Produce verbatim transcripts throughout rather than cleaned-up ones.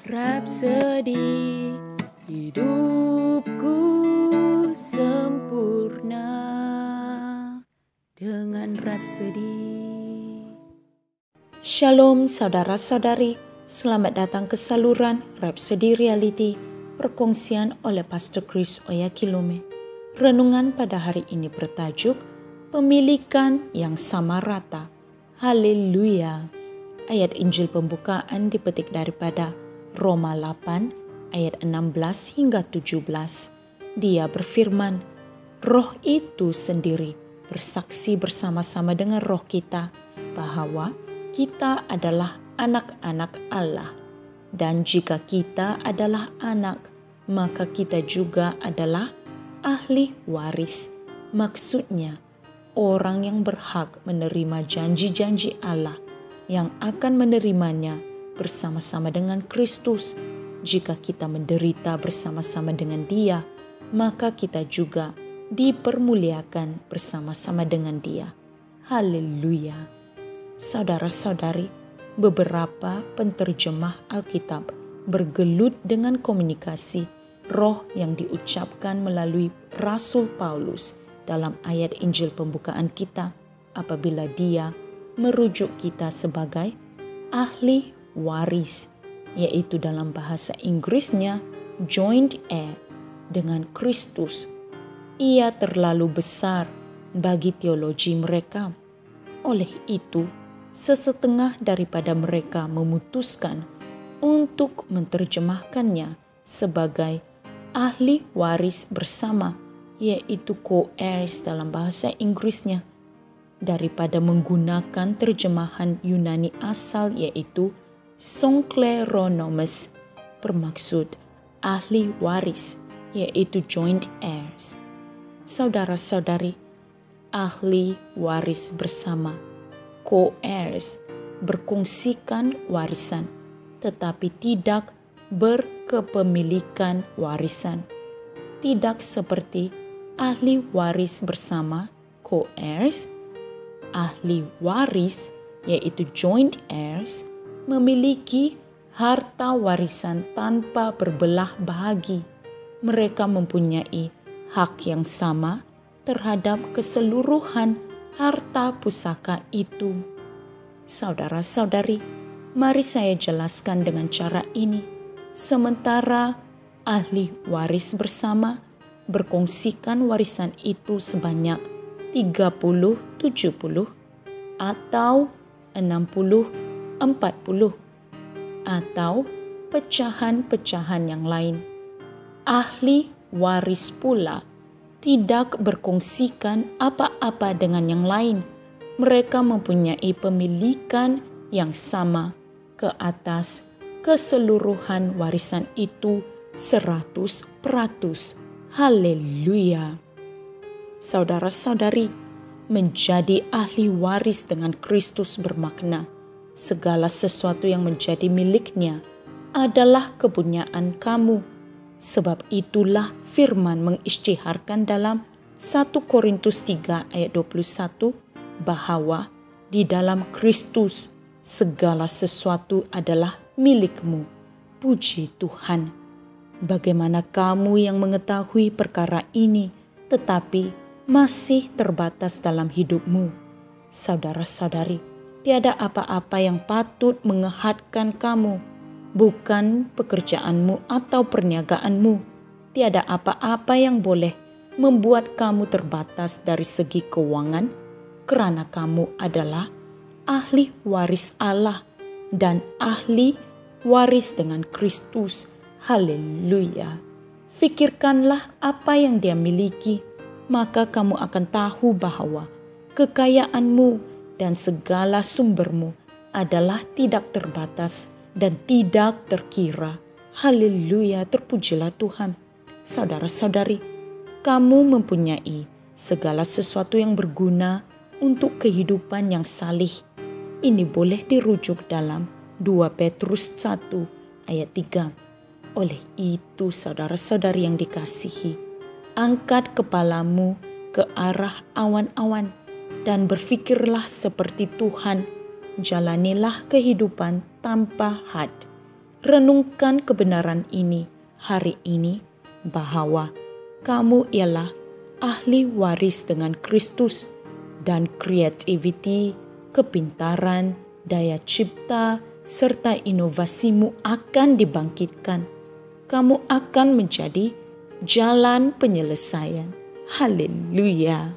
Rhapsody, hidupku sempurna dengan Rhapsody. Shalom saudara-saudari, selamat datang ke saluran Rhapsody Reality, perkongsian oleh Pastor Chris Oyakhilome. Renungan pada hari ini bertajuk Pemilikan yang Sama Rata. Haleluya. Ayat Injil pembukaan dipetik daripada Roma delapan ayat enam belas hingga tujuh belas. Dia berfirman, Roh itu sendiri bersaksi bersama-sama dengan roh kita bahwa kita adalah anak-anak Allah. Dan jika kita adalah anak, maka kita juga adalah ahli waris. Maksudnya, orang yang berhak menerima janji-janji Allah yang akan menerimanya bersama-sama dengan Kristus. Jika kita menderita bersama-sama dengan Dia, maka kita juga dipermuliakan bersama-sama dengan Dia. Haleluya. Saudara-saudari, beberapa penterjemah Alkitab bergelut dengan komunikasi roh yang diucapkan melalui Rasul Paulus dalam ayat Injil pembukaan kita apabila dia merujuk kita sebagai ahli waris, yaitu dalam bahasa Inggrisnya joint heir dengan Kristus. Ia terlalu besar bagi teologi mereka. Oleh itu, sesetengah daripada mereka memutuskan untuk menerjemahkannya sebagai ahli waris bersama, yaitu co-heirs dalam bahasa Inggrisnya, daripada menggunakan terjemahan Yunani asal yaitu Sonkleronomes, bermaksud ahli waris, yaitu joint heirs. Saudara-saudari, ahli waris bersama, co-heirs, berkongsikan warisan, tetapi tidak berkepemilikan warisan. Tidak seperti ahli waris bersama, co-heirs. Ahli waris, yaitu joint heirs, memiliki harta warisan tanpa berbelah bahagi. Mereka mempunyai hak yang sama terhadap keseluruhan harta pusaka itu. Saudara-saudari, mari saya jelaskan dengan cara ini. Sementara ahli waris bersama berkongsikan warisan itu sebanyak tiga puluh tujuh puluh atau enam puluh empat puluh atau pecahan-pecahan yang lain. Ahli waris pula tidak berkongsikan apa-apa dengan yang lain. Mereka mempunyai pemilikan yang sama ke atas keseluruhan warisan itu seratus peratus. Haleluya. Saudara-saudari, menjadi ahli waris dengan Kristus bermakna segala sesuatu yang menjadi miliknya adalah kepunyaan kamu. Sebab itulah firman mengisytiharkan dalam satu Korintus tiga ayat dua puluh satu bahwa di dalam Kristus segala sesuatu adalah milikmu. Puji Tuhan. Bagaimana kamu yang mengetahui perkara ini tetapi masih terbatas dalam hidupmu? Saudara-saudari, tiada apa-apa yang patut mengehatkan kamu, bukan pekerjaanmu atau perniagaanmu. Tiada apa-apa yang boleh membuat kamu terbatas dari segi keuangan, kerana kamu adalah ahli waris Allah dan ahli waris dengan Kristus. Haleluya. Fikirkanlah apa yang dia miliki, maka kamu akan tahu bahwa kekayaanmu dan segala sumbermu adalah tidak terbatas dan tidak terkira. Haleluya, terpujilah Tuhan. Saudara-saudari, kamu mempunyai segala sesuatu yang berguna untuk kehidupan yang salih. Ini boleh dirujuk dalam dua Petrus satu ayat tiga. Oleh itu, saudara-saudari yang dikasihi, angkat kepalamu ke arah awan-awan dan berfikirlah seperti Tuhan. Jalanilah kehidupan tanpa had, renungkan kebenaran ini hari ini, bahwa kamu ialah ahli waris dengan Kristus, dan kreativiti, kepintaran, daya cipta, serta inovasimu akan dibangkitkan. Kamu akan menjadi jalan penyelesaian. Haleluya.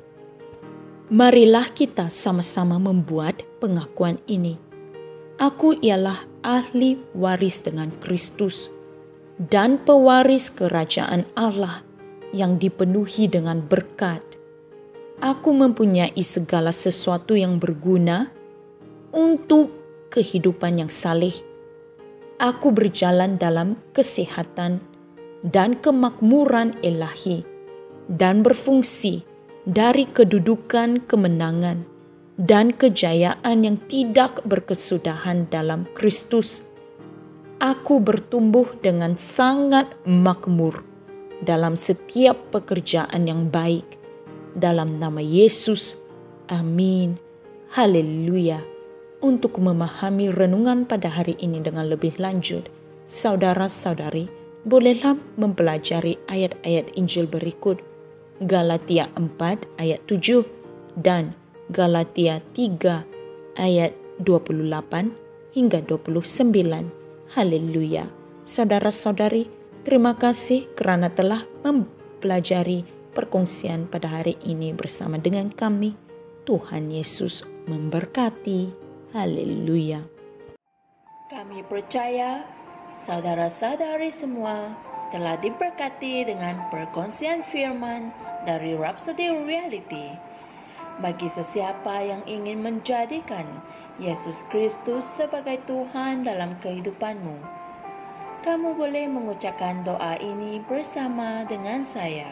Marilah kita sama-sama membuat pengakuan ini. Aku ialah ahli waris dengan Kristus dan pewaris kerajaan Allah yang dipenuhi dengan berkat. Aku mempunyai segala sesuatu yang berguna untuk kehidupan yang saleh. Aku berjalan dalam kesehatan dan kemakmuran ilahi dan berfungsi dari kedudukan kemenangan dan kejayaan yang tidak berkesudahan dalam Kristus. Aku bertumbuh dengan sangat makmur dalam setiap pekerjaan yang baik. Dalam nama Yesus, amin. Haleluya. Untuk memahami renungan pada hari ini dengan lebih lanjut, saudara-saudari bolehlah mempelajari ayat-ayat Injil berikut. Galatia empat ayat tujuh dan Galatia tiga ayat dua puluh delapan hingga dua puluh sembilan. Haleluya. Saudara-saudari, terima kasih kerana telah mempelajari perkongsian pada hari ini bersama dengan kami. Tuhan Yesus memberkati. Haleluya. Kami percaya saudara-saudari semua telah diberkati dengan perkongsian firman dari Rhapsody Reality. Bagi sesiapa yang ingin menjadikan Yesus Kristus sebagai Tuhan dalam kehidupanmu, kamu boleh mengucapkan doa ini bersama dengan saya.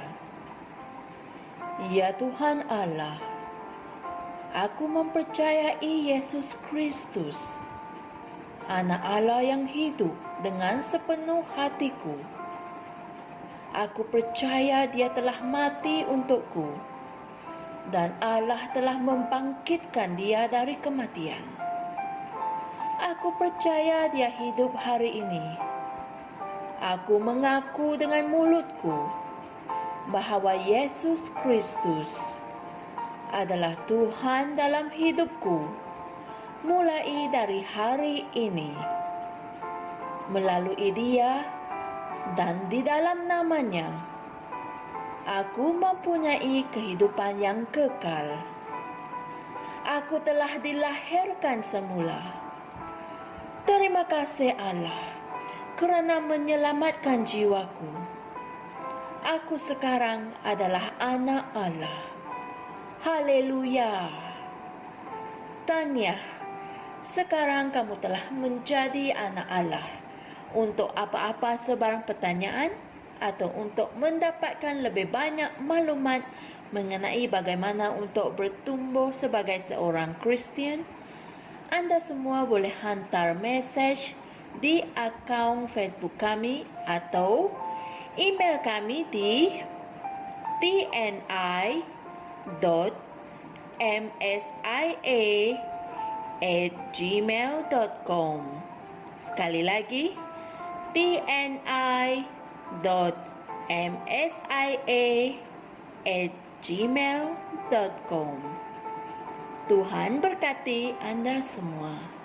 Ya Tuhan Allah, aku mempercayai Yesus Kristus, Anak Allah yang hidup dengan sepenuh hatiku. Aku percaya Dia telah mati untukku dan Allah telah membangkitkan Dia dari kematian. Aku percaya Dia hidup hari ini. Aku mengaku dengan mulutku bahwa Yesus Kristus adalah Tuhan dalam hidupku mulai dari hari ini. Melalui Dia dan di dalam namanya, aku mempunyai kehidupan yang kekal. Aku telah dilahirkan semula. Terima kasih Allah kerana menyelamatkan jiwaku. Aku sekarang adalah anak Allah. Haleluya. Tanya, sekarang kamu telah menjadi anak Allah. Untuk apa-apa sebarang pertanyaan atau untuk mendapatkan lebih banyak maklumat mengenai bagaimana untuk bertumbuh sebagai seorang Kristian, anda semua boleh hantar mesej di akaun Facebook kami atau email kami di t n i dot m s i a at gmail dot com. Sekali lagi, t n i dot m s i a at gmail dot com. Tuhan berkati Anda semua.